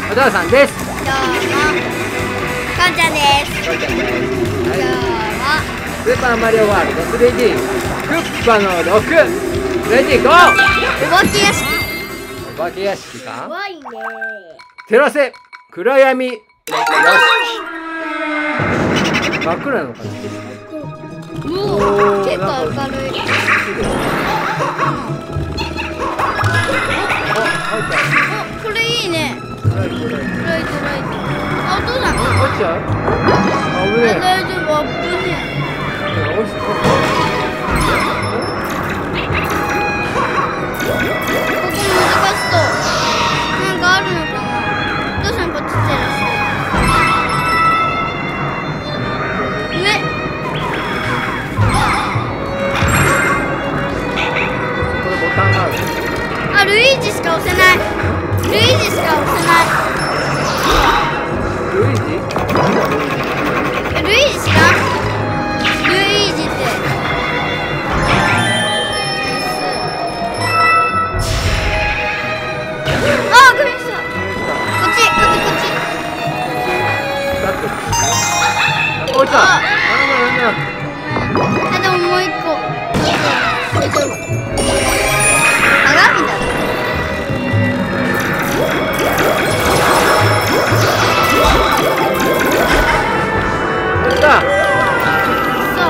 お父さんです。 どうもかんちゃんです。 こうちゃんです。 どうもスーパーマリオワールド 3D クッパの6レディーゴー。 お化け屋敷お化け屋敷か。 怖いね。 照らせ暗闇。よし。真っ暗なのかな。 もう結構明るい。これいいね。ライト。あ、お父さん。 落ちちゃう。危ねえ。 大丈夫、危ね落ちここ難しそう。なんかあるのかな。お父さんこっち照らして。ね。 これボタンがある。 あ、ルイージしか押せない。ルイージしか押せない。 ルイージ？ ルイージ知らん？ルイージってあ、ごめんなさい。こっち。 落ちた。 あ、でももう一個。鏡だ。 落ちた。 そう。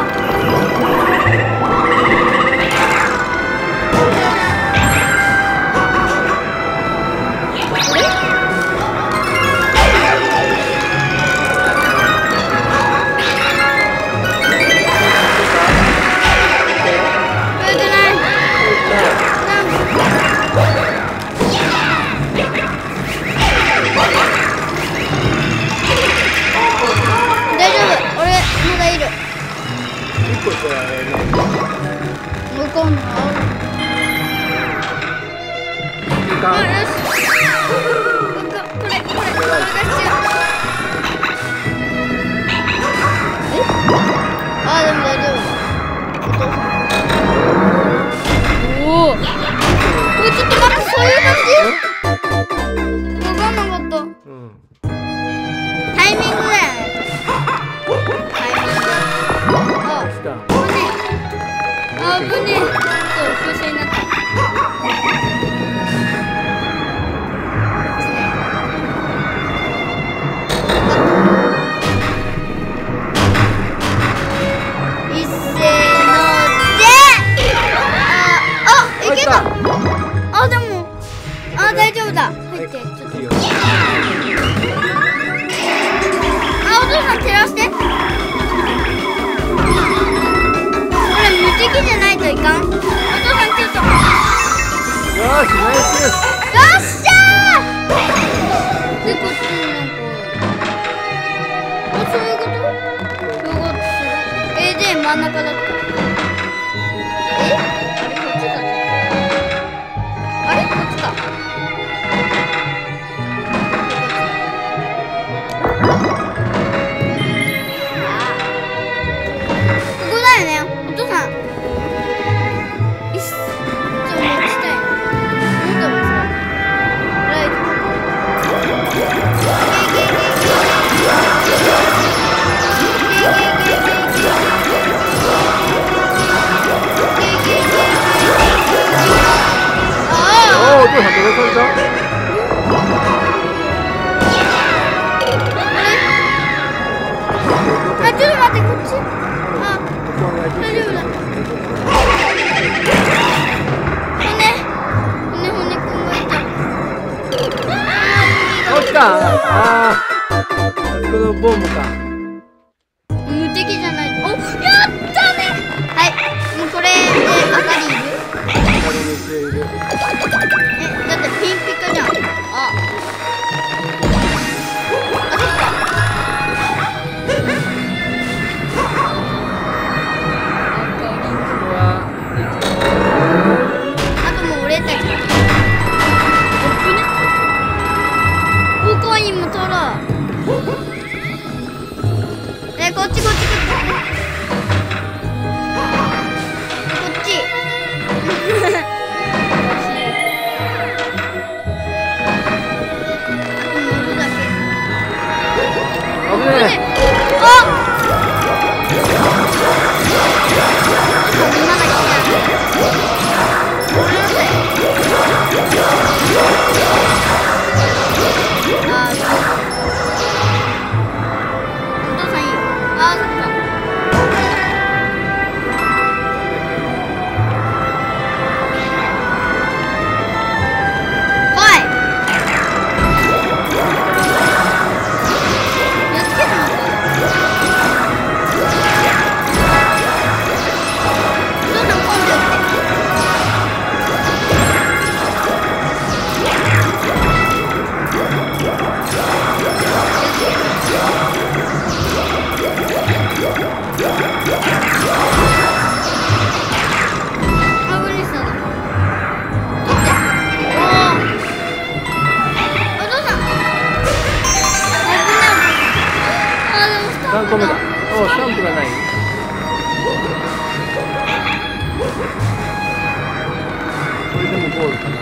真ん中だった。あれこっちか。ここだよね。お父さん。ちょっと待ちたい。なんだろうさ。ライト。 お父さんどれされた？ あ、ちょっと待って、こっち。あ、大丈夫だ。骨くんがいた。 落ちた。ああ、このボンボか。 無敵じゃない。お、やったね。はい、もうこれで明かりいる？だってピンピカじゃん。あ、そっか。あともう俺たち。コインも取ろう。 3個目だ。お、スタンプがない。これでもゴールかな。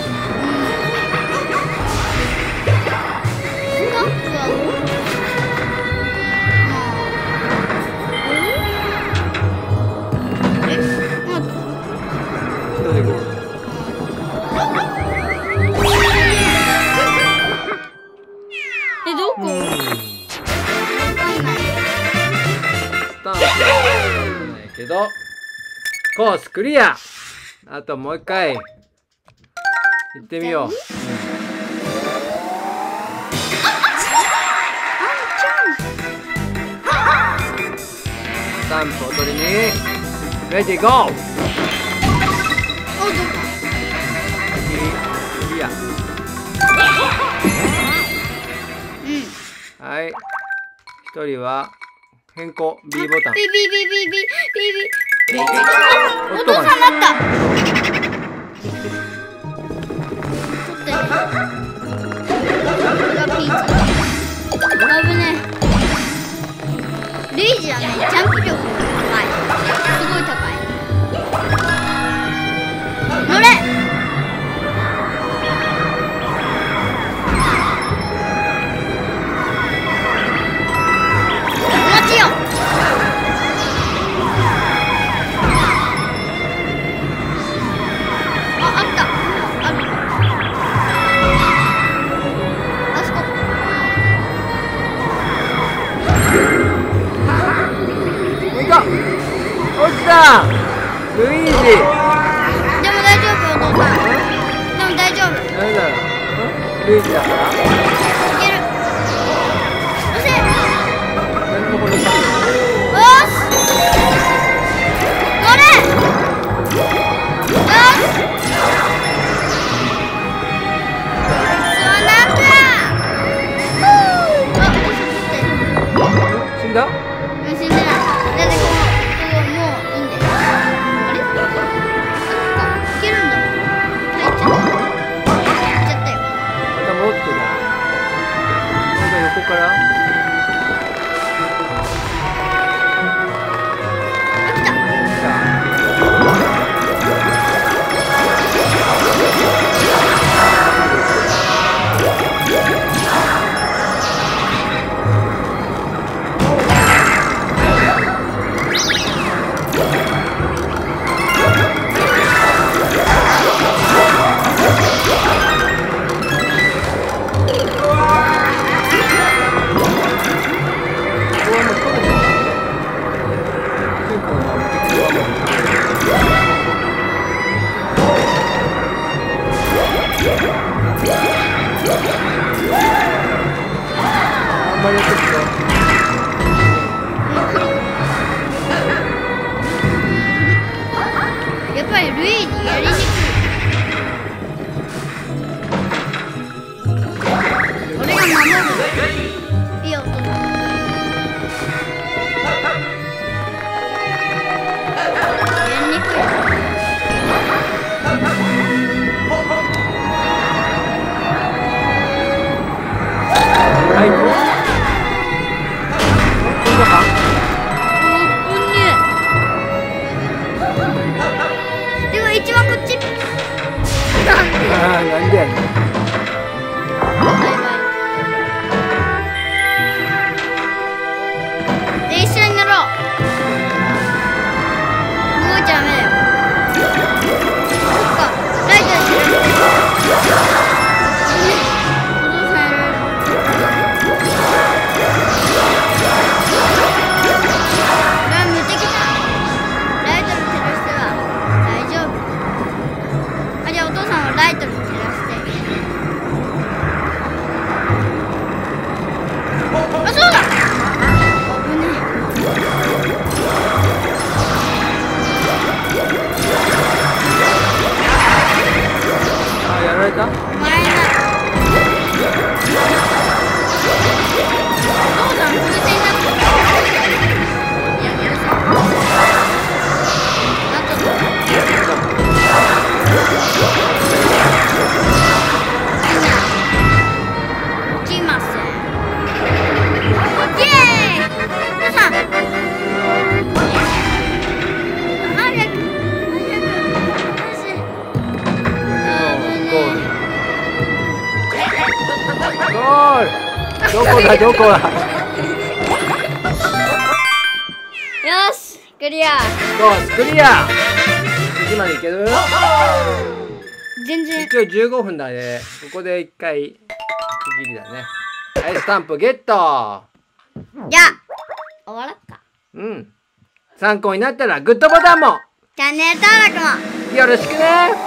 スタンプは一人ゴール。 どこ？ スタンプないけどコースクリア。あともう一回行ってみよう。スタンプを取りにレディーゴー。クリア。はい、一人は変更 B ボタン。 ビビビビビビビビ。お父さんなった。取って。これがピーチ。危ねえ。ルイージはね、ジャンプ力が高い。すごい高い。乗れ。待ちよ。あった。ある。あそこ。 いた。落ちた。ルイージ。 でも大丈夫、お父さん。でも大丈夫。 なんだろう。ルイージだから。 いける。押せ。 何のこのよし。乗れ。よし。座なんだ。 死んだ？ 死んでない。だってここもういいんだよ。あれ？あ、いけるんだ。入っちゃった。行っちゃったよ。 また戻ってくる。また横から。 あ、来た。 来た。あんまりやってるとやっぱりルイージやりにくい。俺が守る。いいよ、お父さん。やりにくい。 はい、こんなか。 でも一番こっち。 ああ、なんでやねん。 バイバイ。 どこだどこだ。 よしクリア。 コースクリア。次までいける？ 全然。 一応15分だね。ここで一回区切りだね。はい、スタンプゲット。 じゃあ終わらっか。 うん。参考になったらグッドボタンもチャンネル登録もよろしくね。